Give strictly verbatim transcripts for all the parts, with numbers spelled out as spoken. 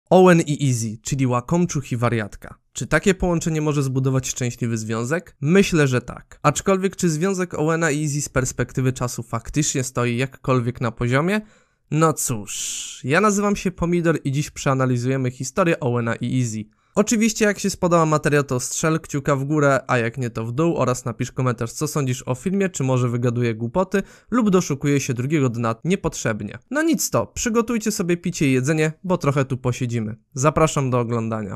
Owen i Izzy, czyli łakomczuch i wariatka. Czy takie połączenie może zbudować szczęśliwy związek? Myślę, że tak. Aczkolwiek czy związek Owena i Izzy z perspektywy czasu faktycznie stoi jakkolwiek na poziomie? No cóż, ja nazywam się Pomidor i dziś przeanalizujemy historię Owena i Izzy. Oczywiście jak się spodobał materiał, to strzel kciuka w górę, a jak nie to w dół, oraz napisz komentarz, co sądzisz o filmie, czy może wygaduję głupoty lub doszukuję się drugiego dna niepotrzebnie. No nic to, przygotujcie sobie picie i jedzenie, bo trochę tu posiedzimy. Zapraszam do oglądania.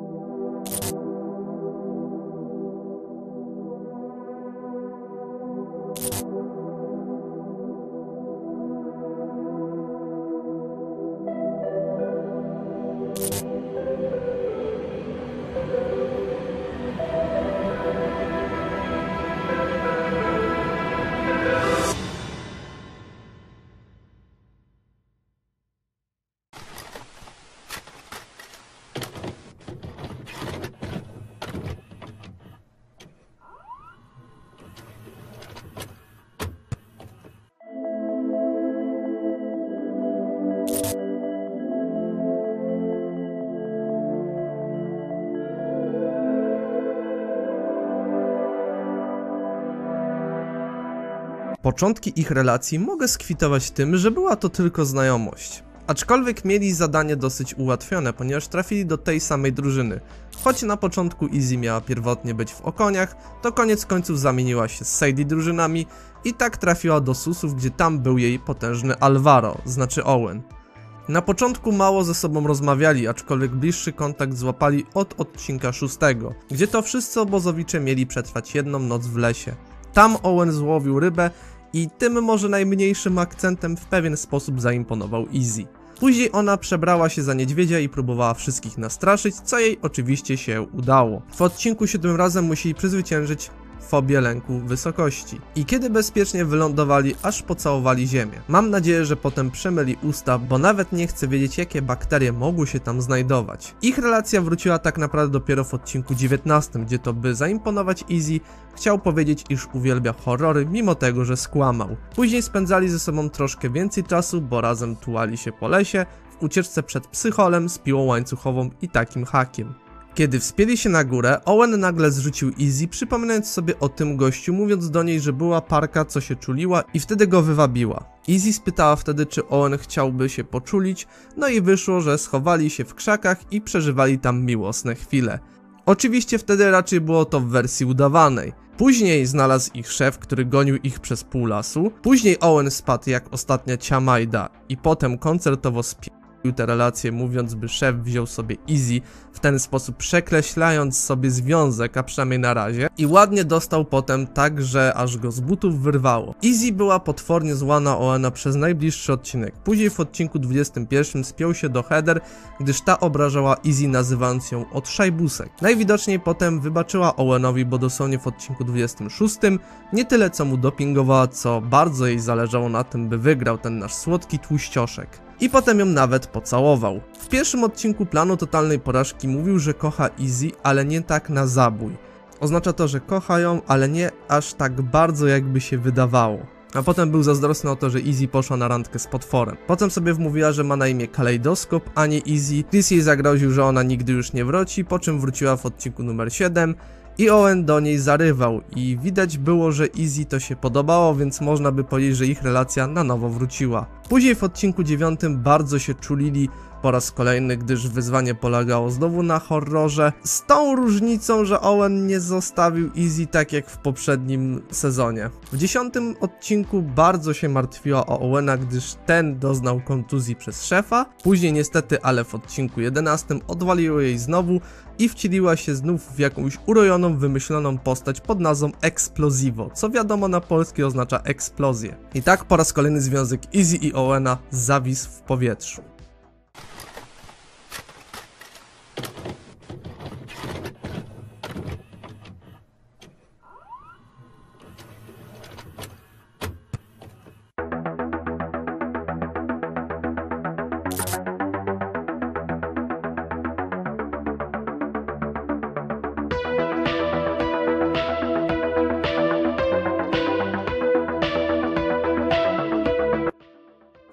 Początki ich relacji mogę skwitować tym, że była to tylko znajomość. Aczkolwiek mieli zadanie dosyć ułatwione, ponieważ trafili do tej samej drużyny. Choć na początku Izzy miała pierwotnie być w Okoniach, to koniec końców zamieniła się z Sadie drużynami i tak trafiła do Susów, gdzie tam był jej potężny Alvaro, znaczy Owen. Na początku mało ze sobą rozmawiali, aczkolwiek bliższy kontakt złapali od odcinka szóstego, gdzie to wszyscy obozowicze mieli przetrwać jedną noc w lesie. Tam Owen złowił rybę i tym może najmniejszym akcentem w pewien sposób zaimponował Izzy. Później ona przebrała się za niedźwiedzia i próbowała wszystkich nastraszyć, co jej oczywiście się udało. W odcinku siódmym razem musieli przezwyciężyć fobię lęku wysokości. I kiedy bezpiecznie wylądowali, aż pocałowali ziemię. Mam nadzieję, że potem przemyli usta, bo nawet nie chcę wiedzieć, jakie bakterie mogły się tam znajdować. Ich relacja wróciła tak naprawdę dopiero w odcinku dziewiętnastym, gdzie to by zaimponować Izzy, chciał powiedzieć, iż uwielbia horrory, mimo tego, że skłamał. Później spędzali ze sobą troszkę więcej czasu, bo razem tułali się po lesie, w ucieczce przed psycholem z piłą łańcuchową i takim hakiem. Kiedy wspięli się na górę, Owen nagle zrzucił Izzy, przypominając sobie o tym gościu, mówiąc do niej, że była parka, co się czuliła, i wtedy go wywabiła. Izzy spytała wtedy, czy Owen chciałby się poczulić, no i wyszło, że schowali się w krzakach i przeżywali tam miłosne chwile. Oczywiście wtedy raczej było to w wersji udawanej. Później znalazł ich szef, który gonił ich przez pół lasu, później Owen spadł jak ostatnia ciamajda i potem koncertowo spił te relacje, mówiąc, by szef wziął sobie Izzy, w ten sposób przekreślając sobie związek, a przynajmniej na razie, i ładnie dostał potem tak, że aż go z butów wyrwało. Izzy była potwornie zła na Owena przez najbliższy odcinek. Później w odcinku dwudziestym pierwszym spiął się do Heather, gdyż ta obrażała Izzy, nazywając ją od szajbusek. Najwidoczniej potem wybaczyła Owenowi, bo dosłownie w odcinku dwudziestym szóstym nie tyle co mu dopingowała, co bardzo jej zależało na tym, by wygrał ten nasz słodki tłuścioszek. I potem ją nawet pocałował. W pierwszym odcinku Planu Totalnej Porażki mówił, że kocha Izzy, ale nie tak na zabój. Oznacza to, że kocha ją, ale nie aż tak bardzo, jakby się wydawało. A potem był zazdrosny o to, że Izzy poszła na randkę z potworem. Potem sobie wmówiła, że ma na imię Kalejdoskop, a nie Izzy. Chris jej zagroził, że ona nigdy już nie wróci, po czym wróciła w odcinku numer siedem. I Owen do niej zarywał i widać było, że Izzy to się podobało, więc można by powiedzieć, że ich relacja na nowo wróciła. Później w odcinku dziewiątym bardzo się czulili po raz kolejny, gdyż wyzwanie polegało znowu na horrorze, z tą różnicą, że Owen nie zostawił Izzy tak jak w poprzednim sezonie. W dziesiątym odcinku bardzo się martwiła o Owena, gdyż ten doznał kontuzji przez szefa, później niestety, ale w odcinku jedenastym odwaliło jej znowu i wcieliła się znów w jakąś urojoną, wymyśloną postać pod nazwą Explozivo, co wiadomo na polski oznacza eksplozję. I tak po raz kolejny związek Izzy i Owena zawisł w powietrzu.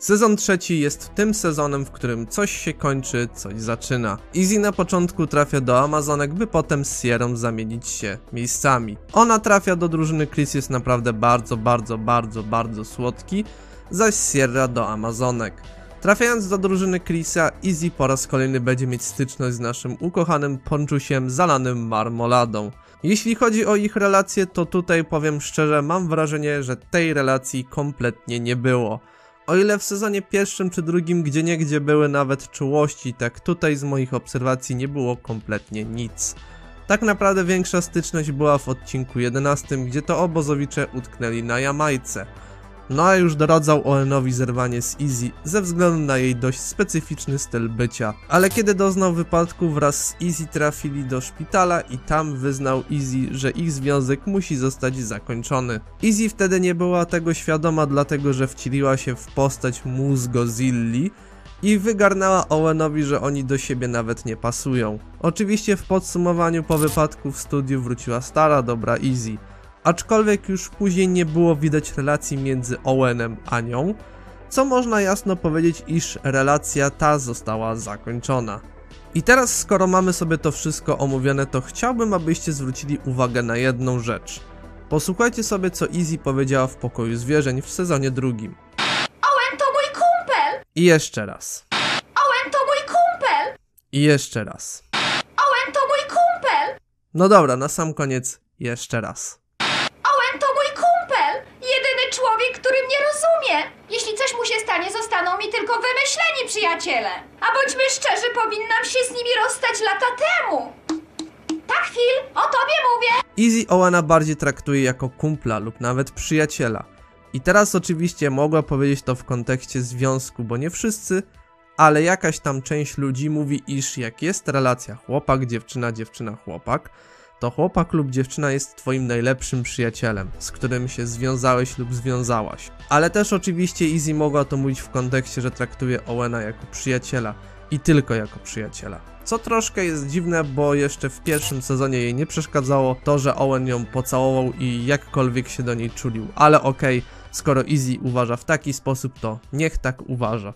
Sezon trzeci jest tym sezonem, w którym coś się kończy, coś zaczyna. Izzy na początku trafia do Amazonek, by potem z Sierrą zamienić się miejscami. Ona trafia do drużyny, Chris jest naprawdę bardzo, bardzo, bardzo, bardzo słodki, zaś Sierra do Amazonek. Trafiając do drużyny Chrisa, Izzy po raz kolejny będzie mieć styczność z naszym ukochanym Ponczusiem zalanym marmoladą. Jeśli chodzi o ich relacje, to tutaj powiem szczerze, mam wrażenie, że tej relacji kompletnie nie było. O ile w sezonie pierwszym czy drugim gdzieniegdzie były nawet czułości, tak tutaj z moich obserwacji nie było kompletnie nic. Tak naprawdę większa styczność była w odcinku jedenastym, gdzie to obozowicze utknęli na Jamajce. No a już doradzał Owenowi zerwanie z Izzy ze względu na jej dość specyficzny styl bycia. Ale kiedy doznał wypadku, wraz z Izzy trafili do szpitala i tam wyznał Izzy, że ich związek musi zostać zakończony. Izzy wtedy nie była tego świadoma, dlatego że wcieliła się w postać Mózgozilli i wygarnęła Owenowi, że oni do siebie nawet nie pasują. Oczywiście w podsumowaniu po wypadku w studiu wróciła stara dobra Izzy. Aczkolwiek już później nie było widać relacji między Owenem a nią, co można jasno powiedzieć, iż relacja ta została zakończona. I teraz, skoro mamy sobie to wszystko omówione, to chciałbym, abyście zwrócili uwagę na jedną rzecz. Posłuchajcie sobie, co Izzy powiedziała w pokoju zwierzeń w sezonie drugim. Owen to mój kumpel! I jeszcze raz. Owen to mój kumpel! I jeszcze raz. Owen to mój kumpel! No dobra, na sam koniec jeszcze raz. Owen to mój kumpel! Jedyny człowiek, który mnie rozumie! Jeśli coś mu się stanie, zostaną mi tylko wymyśleni przyjaciele. A bądźmy szczerzy, powinnam się z nimi rozstać lata temu. Tak, Phil, o tobie mówię! Izzy Owena bardziej traktuje jako kumpla lub nawet przyjaciela. I teraz oczywiście mogła powiedzieć to w kontekście związku, bo nie wszyscy, ale jakaś tam część ludzi mówi, iż jak jest relacja chłopak, dziewczyna, dziewczyna, chłopak, to chłopak lub dziewczyna jest twoim najlepszym przyjacielem, z którym się związałeś lub związałaś. Ale też oczywiście Izzy mogła to mówić w kontekście, że traktuje Owena jako przyjaciela i tylko jako przyjaciela. Co troszkę jest dziwne, bo jeszcze w pierwszym sezonie jej nie przeszkadzało to, że Owen ją pocałował i jakkolwiek się do niej czulił. Ale okej, okay, skoro Izzy uważa w taki sposób, to niech tak uważa.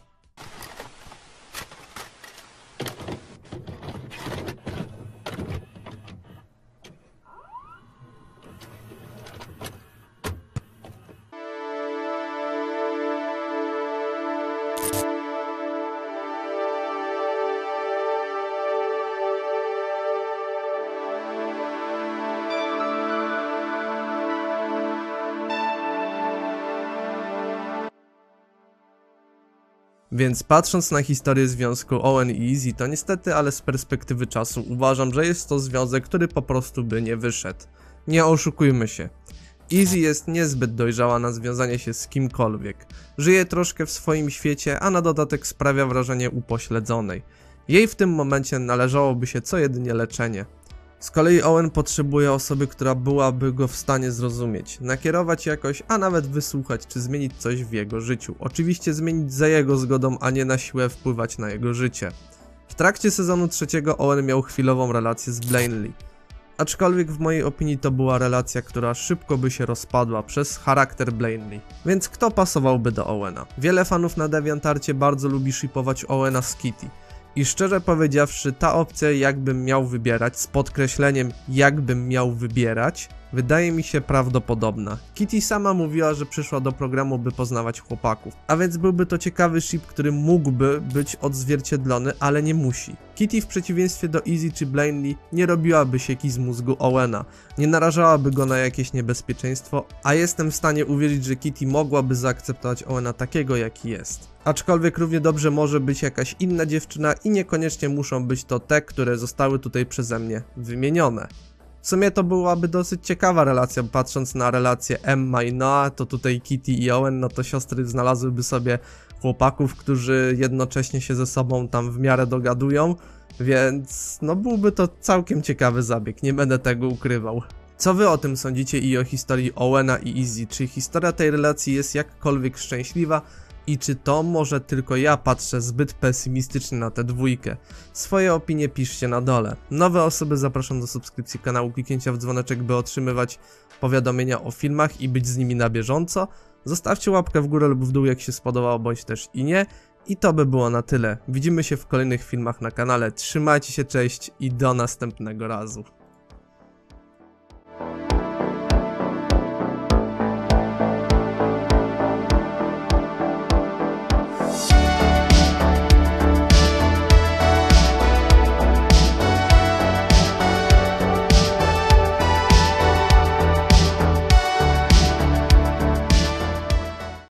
Więc patrząc na historię związku Owen i Izzy, to niestety, ale z perspektywy czasu uważam, że jest to związek, który po prostu by nie wyszedł. Nie oszukujmy się. Izzy jest niezbyt dojrzała na związanie się z kimkolwiek. Żyje troszkę w swoim świecie, a na dodatek sprawia wrażenie upośledzonej. Jej w tym momencie należałoby się co jedynie leczenie. Z kolei Owen potrzebuje osoby, która byłaby go w stanie zrozumieć, nakierować jakoś, a nawet wysłuchać, czy zmienić coś w jego życiu. Oczywiście zmienić za jego zgodą, a nie na siłę wpływać na jego życie. W trakcie sezonu trzeciego Owen miał chwilową relację z Blaney. Aczkolwiek w mojej opinii to była relacja, która szybko by się rozpadła przez charakter Blaney. Więc kto pasowałby do Owena? Wiele fanów na DeviantArcie bardzo lubi shipować Owena z Kitty. I szczerze powiedziawszy, ta opcja, jakbym miał wybierać, z podkreśleniem jakbym miał wybierać, wydaje mi się prawdopodobna. Kitty sama mówiła, że przyszła do programu, by poznawać chłopaków, a więc byłby to ciekawy ship, który mógłby być odzwierciedlony, ale nie musi. Kitty w przeciwieństwie do Izzy czy Blaney nie robiłaby sieki z mózgu Owena, nie narażałaby go na jakieś niebezpieczeństwo, a jestem w stanie uwierzyć, że Kitty mogłaby zaakceptować Owena takiego, jaki jest. Aczkolwiek równie dobrze może być jakaś inna dziewczyna i niekoniecznie muszą być to te, które zostały tutaj przeze mnie wymienione. W sumie to byłaby dosyć ciekawa relacja, patrząc na relację Emma i Noah, to tutaj Kitty i Owen, no to siostry znalazłyby sobie chłopaków, którzy jednocześnie się ze sobą tam w miarę dogadują, więc no byłby to całkiem ciekawy zabieg, nie będę tego ukrywał. Co wy o tym sądzicie i o historii Owena i Izzy? Czy historia tej relacji jest jakkolwiek szczęśliwa? I czy to może tylko ja patrzę zbyt pesymistycznie na tę dwójkę? Swoje opinie piszcie na dole. Nowe osoby zapraszam do subskrypcji kanału, kliknięcia w dzwoneczek, by otrzymywać powiadomienia o filmach i być z nimi na bieżąco. Zostawcie łapkę w górę lub w dół, jak się spodobało, bądź też i nie. I to by było na tyle. Widzimy się w kolejnych filmach na kanale. Trzymajcie się, cześć i do następnego razu.